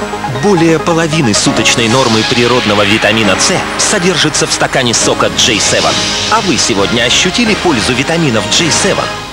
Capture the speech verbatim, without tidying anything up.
Более половины суточной нормы природного витамина С содержится в стакане сока джей семь. А вы сегодня ощутили пользу витаминов джей семь?